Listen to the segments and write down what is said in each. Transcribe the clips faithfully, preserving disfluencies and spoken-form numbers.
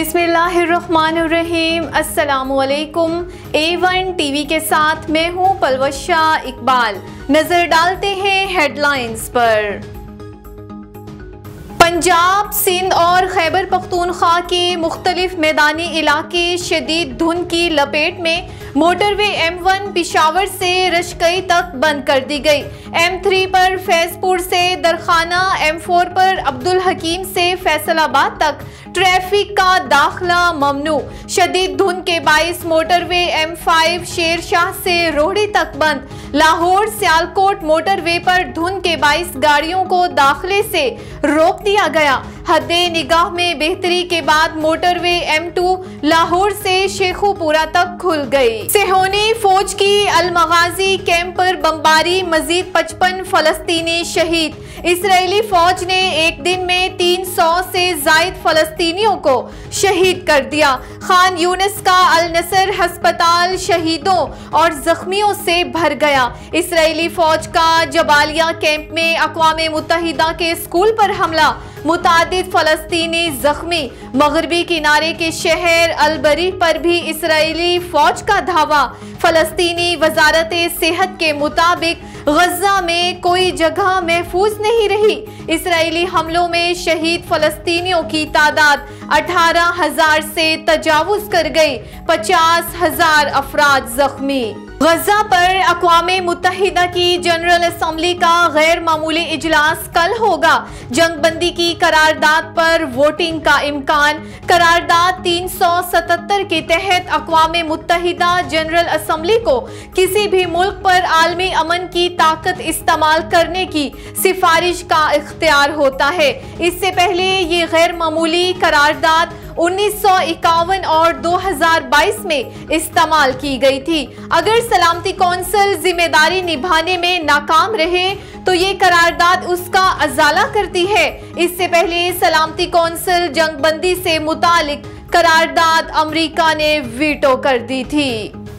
बिस्मिल्लाहिर्रहमानिर्रहीम। अस्सलामुअलैकुम। ए one TV के साथ मैं हूँ पलवशा इकबाल। नजर डालते हैं हेडलाइंस पर। पंजाब, सिंध और खैबर पख्तूनख्वा के मुख्तलिफ मैदानी इलाके शदीद धुंध की लपेट में। मोटरवे एम वन पिशावर से रशकई तक बंद कर दी गई। एम थ्री पर फैजपुर से दरखाना, एम फोर पर अब्दुल हकीम से फैसलाबाद तक ट्रैफिक का दाखिला ममनू। शदीद धुंध के बाइस motorway M five Sher Shah से रोहड़ी तक बंद। लाहौर सियालकोट मोटरवे पर धुंध के बाइस गाड़ियों को दाखिले से रोक दिया गया। हद्दे निगाह में बेहतरी के बाद मोटरवे एम टू लाहौर से शेखुपुरा तक खुल गई। सेहोनी फौज की अलमगाजी कैंप पर बमबारी, मजीद पचपन फलस्तीनी शहीद। इसराइली फौज ने एक दिन में तीन सौ से जायद फलस्तीनियों को शहीद कर दिया। खान यूनिस का अल नसर अस्पताल शहीदों और जख्मियों से भर गया। इसराइली फौज का जबालिया कैंप में अक़वाम मुत्तहिदा के स्कूल पर हमला, मुतादिद फलस्तीनी जख्मी। मगरबी किनारे के शहर अलबरी पर भी इसराइली फौज का धावा। फलस्तीनी वजारत सेहत के मुताबिक गजा में कोई जगह महफूज नहीं रही। इसराइली हमलों में शहीद फलस्तीनियों की तादाद अठारह हजार से तजावुज कर गई। पचास हजार अफराद जख्मी। गजा पर अक़वाम मुत्तहिदा की जनरल असम्बली का गैर मामूली इजलास कल होगा। जंगबंदी की करारदाद पर वोटिंग का इम्कान। करारदाद तीन सौ सतहत्तर के तहत अक़वाम मुत्तहिदा जनरल असम्बली को किसी भी मुल्क पर आलमी अमन की ताकत इस्तेमाल करने की सिफारिश का इख्तियार होता है। इससे पहले ये गैर मामूली करारदाद उन्नीस सौ इक्यावन और दो हजार बाईस में इस्तेमाल की गई थी। अगर सलामती कौंसिल जिम्मेदारी निभाने में नाकाम रहे तो ये करारदाद उसका अजाला करती है। इससे पहले सलामती कौंसिल जंगबंदी से मुतालिक करारदाद अमेरिका ने वीटो कर दी थी।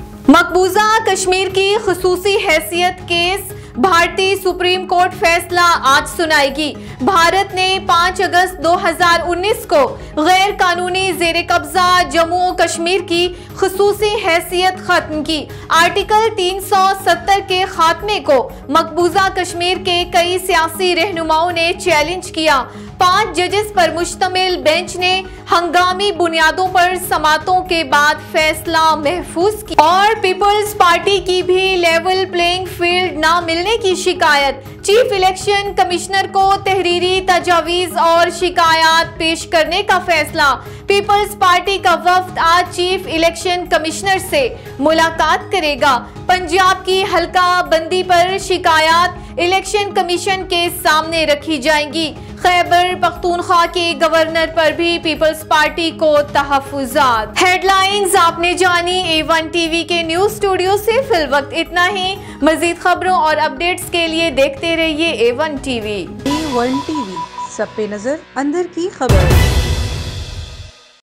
मकबूजा कश्मीर की खुसूसी हैसियत केस भारतीय सुप्रीम कोर्ट फैसला आज सुनाएगी। भारत ने पाँच अगस्त दो हजार उन्नीस को गैर कानूनी जेर कब्जा जम्मू और कश्मीर की खुसूसी हैसियत खत्म की। आर्टिकल तीन सौ सत्तर के खात्मे को मकबूजा कश्मीर के कई सियासी रहनुमाओं ने चैलेंज किया। पांच जजेस पर मुश्तमिल बेंच ने हंगामी बुनियादों पर समातों के बाद फैसला महफूज किया। और पीपल्स पार्टी की भी लेवल प्लेइंग फील्ड ना मिलने की शिकायत। चीफ इलेक्शन कमिश्नर को तहरीरी तजावीज और शिकायत पेश करने का फैसला। पीपल्स पार्टी का वफ्द आज चीफ इलेक्शन कमिश्नर से मुलाकात करेगा। पंजाब की हल्का बंदी पर शिकायत इलेक्शन कमीशन के सामने रखी जाएंगी। खैबर पख्तूनख्वा के गवर्नर पर भी पीपल्स पार्टी को तहफ़्फ़ुज़ात। हेडलाइंस आपने जानी। ए वन टीवी के न्यूज़ स्टूडियो से फिल वक्त इतना ही। मजीद खबरों और अपडेट्स के लिए देखते रहिए A one TV. A one TV, सब पे नजर, अंदर की खबर।